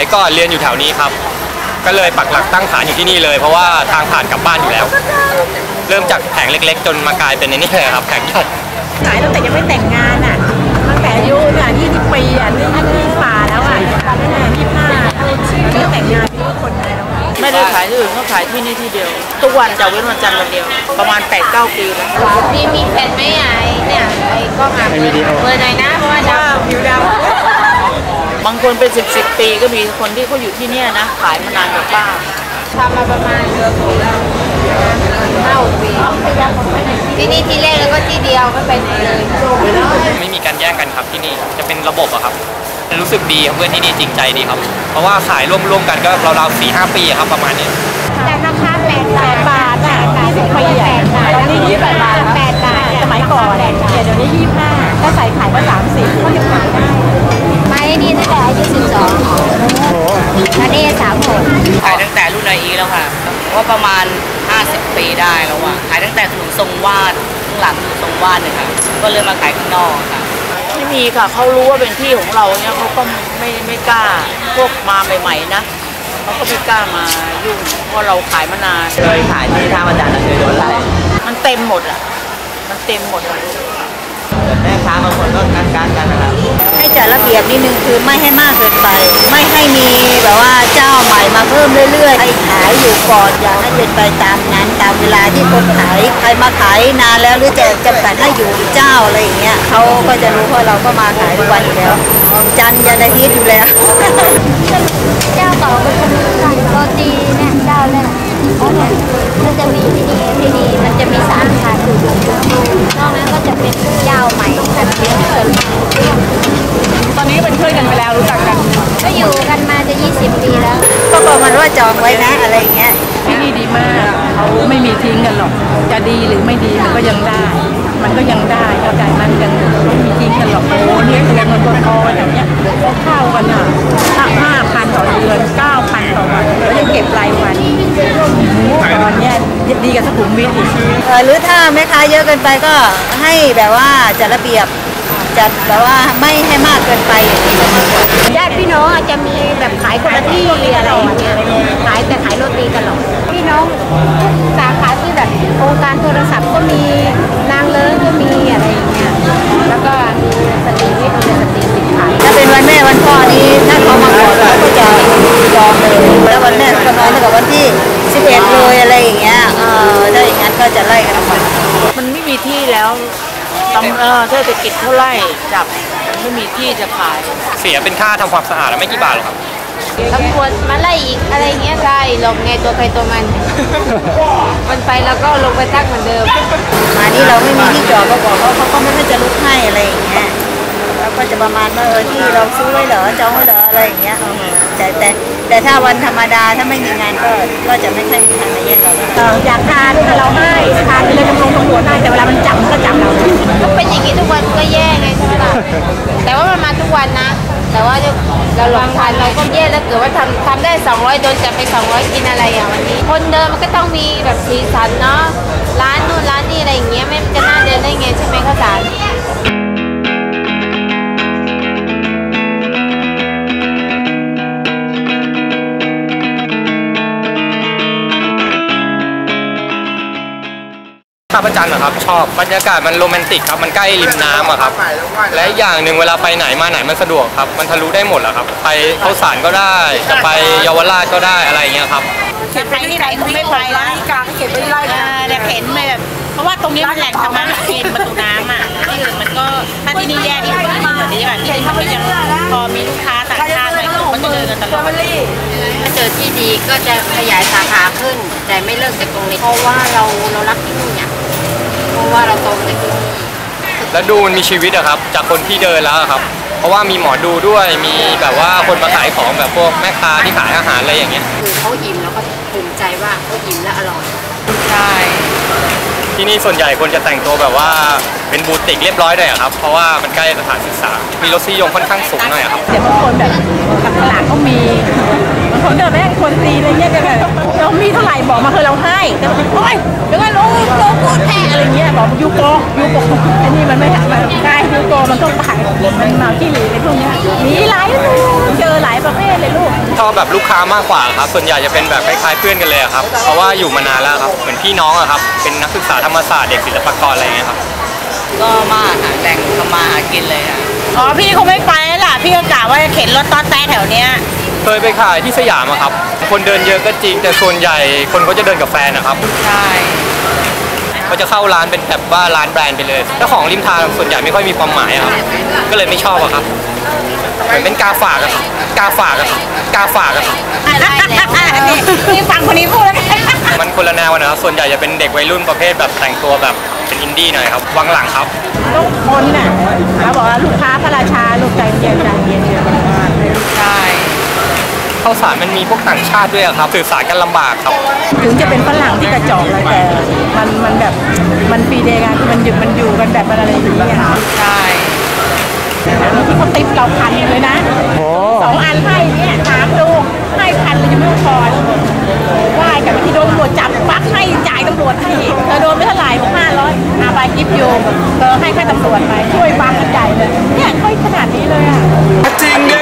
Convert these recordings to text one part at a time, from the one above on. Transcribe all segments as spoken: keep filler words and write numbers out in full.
ก่อนเรียนอยู่แถวนี้ครับก็เลยปักหลักตั้งฐานอยู่ที่นี่เลยเพราะว่าทางผ่านกลับบ้านอยู่แล้วเริ่มจากแผงเล็กๆจนมากลายเป็นในนี้เลยครับแผงใหญ่ขายตั้งแต่ยังไม่แต่งงานอ่ะตั้งแต่อายุเนี่ยยี่สิบปีอ่ะนี่ยี่สิบป่าแล้วอ่ะตอนนั้นเนี่ยยี่สิบห้าไม่แต่งงานไม่รู้คนอะไรแล้วไม่ได้ขายที่อื่นเขาขายที่นี่ที่เดียวทุกวันจะเว้นวันจันทร์วันเดียวประมาณแปดเก้าปีแล้วมีมีแผ่นไหมไอ้เนี่ยไอ้ก็มาเปิดเปิดหน่อยนะเพราะว่าดำผิวดำบางคนเป็นสิบสิบปีก็มีคนที่เขาอยู่ที่นี่นะขายมานานกว่าป้าทำมาประมาณเดือนถึงแล้วห้าปีที่นี่ที่แรกแล้วก็ที่เดียวก็ไปไหนเลยไม่มีการแย่งกันครับที่นี่จะเป็นระบบอะครับรู้สึกดีครับเพื่อนที่นี่จริงใจดีครับเพราะว่าขายร่วมๆกันก็ราวๆสี่ห้าปีครับประมาณนี้แต่ราคาแปดบาทบาทอ่ะยี่สิบปีอ่ะตอนนี้ยี่สิบแปดบาทแปดบาทสมัยก่อนเนี่ยเดี๋ยวนี้ยี่สิบห้าถ้าใส่ขายก็สามสิบก็ยังขายได้ไม่นี่ตั้งแต่อายุสิบสองอันนี้สามหกขายตั้งแต่รุ่นไออีแล้วค่ะว่าประมาณห้าสิบปีได้แล้วอ่ะขายตั้งแต่ถนนทรงวาดข้างหลังทรงวาดเลยค่ะก็เลยมาขายข้างนอกค่ะไม่มีค่ะเขารู้ว่าเป็นที่ของเราเนี่ยเขาก็ไม่ไม่กล้าพวกมาใหม่ๆนะเขาก็ไม่กล้ามายุ่งเพราะเราขายมานานเคยขายที่ท่าอาจารย์เคยโดนไล่มันเต็มหมดอ่ะมันเต็มหมดเลยแม่ค้าบางคนก็กักกันนะครับให้จัดระเบียบนิดนึงคือไม่ให้มากเกินไปไม่ให้มีแบบว่าเจ้าใหม่มาเพิ่มเรื่อยๆให้ขายอยู่ก่อนอย่าให้เป็นไปตามนั้นตามเวลาที่คนขายใครมาขายนานแล้วหรือจะจำกัดให้อยู่เจ้าอะไรอย่างเงี้ยเขาก็จะรู้ว่าเราก็มาขายทุกวันอยู่แล้วจันทร์ยันอาทิตย์อยู่แล้วเจ้าต่อก็จะมีโรตีเนี่ยเจ้าเนี่ยมันจะมีที่นี่ที่นี่มันจะมีสามพันนอกนั้นก็จะเป็นเจ้าใหม่กันเยอะตอนนี้เป็นเพื่อนกันไปแล้วรู้จักกันก็อยู่กันมาจะยี่สิบปีแล้วก็ประมาณว่าจองไว้นะอะไรเงี้ยที่นี่ดีมากเขาไม่มีทิ้งกันหรอกจะดีหรือไม่ดีมันก็ยังได้มันก็ยังได้เข้าใจมันยังไม่มีทิ้งกันหรอกโอ้เนี่ยเงินมันตัวโตอย่างเงี้ยเข้ากันอ่ะห้าพันต่อเดือนเก้าพันต่อวันแล้วยังเก็บรายวันตอนนี้ดีกับสุขุมวิทอีกหรือถ้าแม่ค้าเยอะเกินไปก็ให้แบบว่าจัดระเบียบจัดแบบว่าไม่ให้มากเกินไปญาติพี่น้องอาจจะมีแบบขายคนละที่อะไรอย่างเงี้ยขายแต่ขายโรตีกันหรอกพี่น้องสาขาที่แบบโครงการโทรศัพท์ก็มีนางเลิ้งก็มีอะไรอย่างเงี้ยแล้วก็มีสตรีวิทย์มีสตรีสินค้าถ้าเป็นวันแม่วันพ่อนี้ถ้าเขามาขอเราก็จะยอมเลยแล้ววันแม่ก็น้อยกับวันที่สิบเอ็ดเลยอะไรอย่างเงี้ยเออถ้าอย่างนั้นก็จะไล่กันไปมันไม่มีที่แล้วตำเออเศรษฐกิจเท่าไรจับไม่มีที่จะขายเสียเป็นค่าทำความสะอาดแล้วไม่กี่บาทหรอกครับตำรวจมาไล่อีกอะไรเงี้ยใช่ลงไงตัวใครตัวมันมันไปแล้วก็ลงไปทักเหมือนเดิมมานี่เราไม่มีที่จอดก็บอกเขาเขาก็ไม่จะลุกให้อะไรอย่างเงี้ยแล้วก็จะประมาณว่าเออที่เราซื้อไว้เหรอจองไว้เหรออะไรอย่างเงี้ยแต่แต่แต่ถ้าวันธรรมดาถ้าไม่มีงานก็ก็จะไม่ค่อยมีทางมาแย่งเราอยากทานถ้าเราให้ทานเลยตำรวจตำรวจให้แต่เวลามันจับก็จับเราก็เป็นอย่างนี้ทุกวันก็แย่ไงใช่ไหมล่ะแต่ว่ามันมาทุกวันนะแต่ว่าเราลองทานเราก็แย่แล้วเกิดว่าทำทำได้สองร้อยโดนจับไปสองร้อยกินอะไรอ่ะวันนี้คนเดินมันก็ต้องมีแบบสีสันเนาะร้านนู่นร้านนี่อะไรอย่างเงี้ยไม่จะน่าเดินได้ไงใช่ไหมข้าวสารท่าพระจันทร์นะครับชอบบรรยากาศมันโรแมนติกครับมันใกล้ริมน้ำอะครับและอย่างหนึ่งเวลาไปไหนมาไหนมันสะดวกครับมันทะลุได้หมดแหละครับไปข้าวสารก็ได้จะไปเยาวราชก็ได้อะไรอย่างเงี้ยครับเข็นไปที่ไหนไม่ไปร้านกลางเข็นไปที่ไร่แต่เข็นไปแบบเพราะว่าตรงนี้มันแหล่งธรรมะเข็นประตูน้ำอ่ะที่อื่นมันก็ถ้าที่นี่แย่ที่สุดที่เหมือนที่แบบที่นี่มันก็ยังพอมีลูกค้าต่างชาติอะไรก็จะเดินกันตลอดถ้าเจอที่ดีก็จะขยายสาขาขึ้นแต่ไม่เลิกจากตรงนี้เพราะว่าเราเรารักที่นี่เนี่ยเพราะว่าเราโตในที่นี่แล้วดูมันมีชีวิตอะครับจากคนที่เดินแล้วครับเพราะว่ามีหมอดูด้วยมีแบบว่าคนมาขายของแบบพวกแม่ค้าที่ขายอาหารอะไรอย่างเงี้ยคือเขาอิ่มแล้วก็ภูมิใจว่าเขาอิ่มและอร่อยใช่ที่นี่ส่วนใหญ่คนจะแต่งตัวแบบว่าเป็นบูติกเรียบร้อยเลยครับเพราะว่ามันใกล้สถานศึกษามีรสนิยมค่อนข้างสูงหน่อยครับแต่บางคนแบบกับตลาดก็มีบางคนเดินแม่คนตีอะไรเงี้ยกันเรามีเท่าไหร่บอกมาคือเราให้แต่โอ้ยเดี๋ยวก็รู้รู้พูดแพ้อะไรเงี้ยบอกยูโกยูโกอันนี้มันไม่มันได้ยูโกมันต้องขายมันเมาขี้หลีในพวกนี้มีหลายเจอหลายประเภทเลยลูกชอบแบบลูกค้ามากกว่าครับส่วนใหญ่จะเป็นแบบคล้ายๆเพื่อนกันเลยครับเพราะว่าอยู่มานานแล้วครับเหมือนพี่น้องอะครับเป็นนักศึกษาธรรมศาสตร์เด็กศิลปากรอะไรเงี้ยครับก็มาหาแหล่งทำมาหากินเลยค่ะอ๋อพี่คงไม่ไปแล้วล่ะพี่ก็กะว่าจะเข็นรถต้อแต้แถวเนี้ยเคยไปขายที่สยามอะครับคนเดินเยอะก็จริงแต่ส่วนใหญ่คนก็จะเดินกับแฟนนะครับใช่เขาจะเข้าร้านเป็นแบบว่าร้านแบรนด์ไปเลยเจ้าของริมทางส่วนใหญ่ไม่ค่อยมีความหมายครับก็เลยไม่ชอบอะครับเหมือนเป็นกาฝากอะครับกาฝากอะครับกาฝากอะครับนี่ฟังคนนี้พูดแล้วมันคนละแนวนะครับส่วนใหญ่จะเป็นเด็กวัยรุ่นประเภทแบบแต่งตัวแบบเป็นอินดี้หน่อยครับวังหลังครับลูกคนน่ะเขาบอกว่าลูกค้าพระราชาลูกใจเย็นใจเย็นใช่ข้าวสารมันมีพวกต่างชาติด้วยครับสื่อสารกันลำบากครับถึงจะเป็นฝรั่งที่กระจอกเลยแต่มันมันแบบมันฟรีเดย์กันมันอยู่มันอยู่กันแบบอะไรอย่างเงี้ยค่ะใช่ที่เขาติปเราพันเลยนะสองอันให้เนี่ยถามดูให้พันเลยยังไม่พอว่ากับที่โดนตำรวจจับปักให้จ่ายตำรวจให้เธอโดนไม่เท่าไหร่ผมห้าร้อยอาบายกิฟต์โยมเธอให้แค่ตำรวจไปช่วยบังกันใหญ่เลยเนี่ยค่อยขนาดนี้เลยอ่ะจริงเนี่ย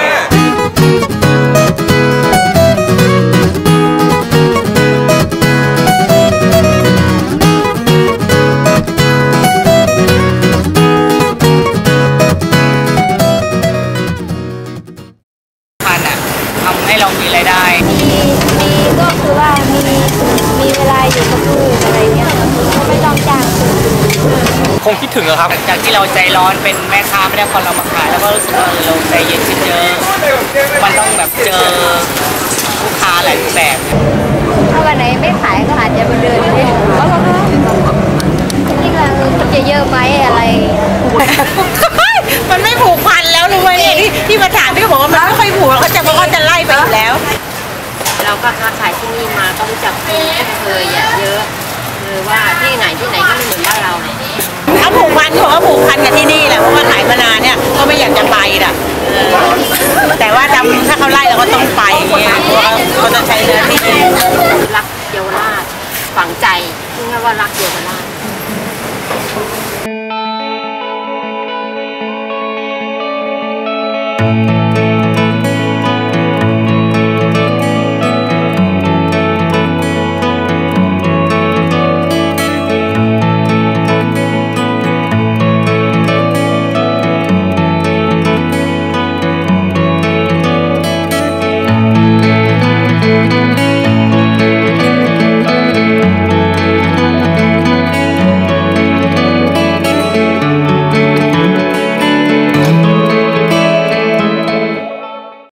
ทำให้เรามีรายได้มีมีก็คือว่ามีมีเวลาอยู่กับลูกอะไรเงี้ยก็ไม่ต้องจ้างคงคิดถึงอะครับจากที่เราใจร้อนเป็นแม่ค้าไม่ได้พอเรามาขายแล้วก็รู้สึกว่าเราใจเย็นขึ้นเยอะมันต้องแบบเจอลูกค้าหลายรูปแบบถ้าวันไหนไม่ขายก็อาจจะไปเดินเล่นก็ว่านี่ก็มันจะเยอะไหมอะไรมันไม่ผูกพันแล้วรู้ไหมที่ที่มาถามพี่ก็บอกว่ามันไม่ค่อยผูกเขาจะบอกว่าจะไล่ไปอยู่แล้วเราก็ค้าขายที่นี่มาก็รู้จักคนเคยเยอะคือว่าที่ไหนที่ไหนก็ไม่เหมือนบ้านเราเขาผูกพันเขาก็ผูกพันกับที่นี่แหละเพราะว่าขายมานานเนี่ยก็ไม่อยากจะไปอ่ะแต่ว่าจำถ้าเขาไล่เราก็ต้องไปเงี้ยเพราะเขาจะใช้เนื้อที่รักเยาวราชฝังใจนี่ว่ารักเยาวราช